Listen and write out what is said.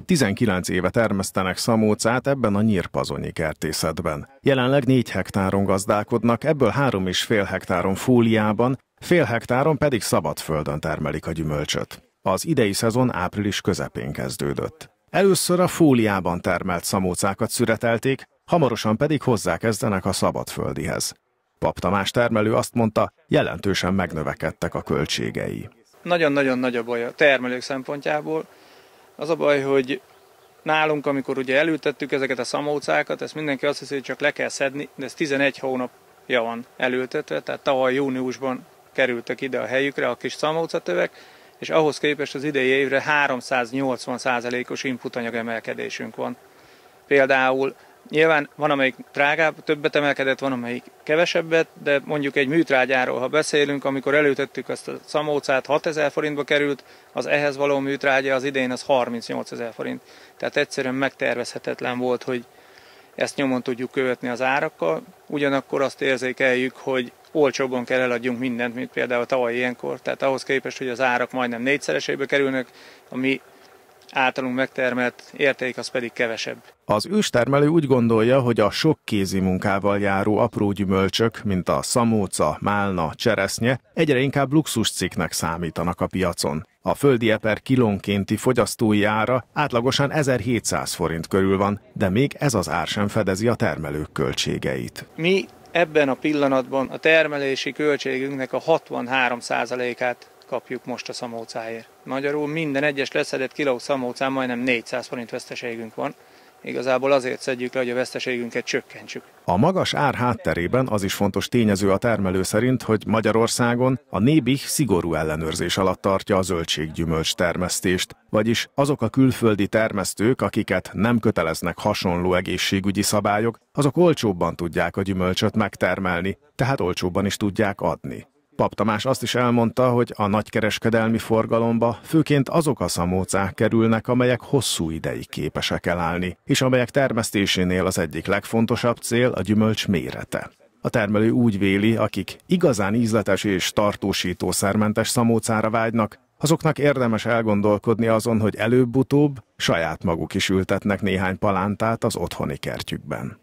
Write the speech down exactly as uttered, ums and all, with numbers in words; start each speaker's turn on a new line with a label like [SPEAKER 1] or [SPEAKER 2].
[SPEAKER 1] tizenkilenc éve termesztenek szamócát ebben a nyírpazonyi kertészetben. Jelenleg négy hektáron gazdálkodnak, ebből három és fél hektáron fóliában, fél hektáron pedig szabadföldön termelik a gyümölcsöt. Az idei szezon április közepén kezdődött. Először a fóliában termelt szamócákat szüretelték, hamarosan pedig hozzákezdenek a szabadföldihez. Papp Tamás termelő azt mondta, jelentősen megnövekedtek a költségei.
[SPEAKER 2] Nagyon-nagyon nagy a baj a termelők szempontjából. Az a baj, hogy nálunk, amikor ugye elültettük ezeket a szamócákat, ezt mindenki azt hiszi, hogy csak le kell szedni, de ez tizenegy hónapja van elültetve, tehát tavaly júniusban kerültek ide a helyükre a kis szamócatövek, és ahhoz képest az idei évre háromszáznyolcvan százalékos inputanyag emelkedésünk van. Például nyilván van, amelyik drágább, többet emelkedett, van, amelyik kevesebbet, de mondjuk egy műtrágyáról, ha beszélünk, amikor előtettük azt a szamócát, hatezer forintba került, az ehhez való műtrágya az idén az harmincnyolcezer forint. Tehát egyszerűen megtervezhetetlen volt, hogy ezt nyomon tudjuk követni az árakkal, ugyanakkor azt érzékeljük, hogy olcsóbban kell eladjunk mindent, mint például tavaly ilyenkor. Tehát ahhoz képest, hogy az árak majdnem négyszeresébe kerülnek, a mi általunk megtermelt érték az pedig kevesebb.
[SPEAKER 1] Az őstermelő úgy gondolja, hogy a sok kézi munkával járó apró gyümölcsök, mint a szamóca, málna, cseresznye egyre inkább luxuscikknek számítanak a piacon. A földi eper kilónkénti fogyasztói ára átlagosan ezerhétszáz forint körül van, de még ez az ár sem fedezi a termelők költségeit.
[SPEAKER 2] Mi ebben a pillanatban a termelési költségünknek a hatvanhárom százalékát kapjuk most a szamócáért. Magyarul minden egyes leszedett kiló szamócán majdnem négyszáz forint veszteségünk van. Igazából azért szedjük le, hogy a veszteségünket csökkentsük.
[SPEAKER 1] A magas ár hátterében az is fontos tényező a termelő szerint, hogy Magyarországon a Nébih szigorú ellenőrzés alatt tartja a zöldséggyümölcs termesztést, vagyis azok a külföldi termesztők, akiket nem köteleznek hasonló egészségügyi szabályok, azok olcsóbban tudják a gyümölcsöt megtermelni, tehát olcsóbban is tudják adni. Papp Tamás azt is elmondta, hogy a nagykereskedelmi forgalomba főként azok a szamócák kerülnek, amelyek hosszú ideig képesek elállni, és amelyek termesztésénél az egyik legfontosabb cél a gyümölcs mérete. A termelő úgy véli, akik igazán ízletes és tartósítószermentes szamócára vágynak, azoknak érdemes elgondolkodni azon, hogy előbb-utóbb saját maguk is ültetnek néhány palántát az otthoni kertjükben.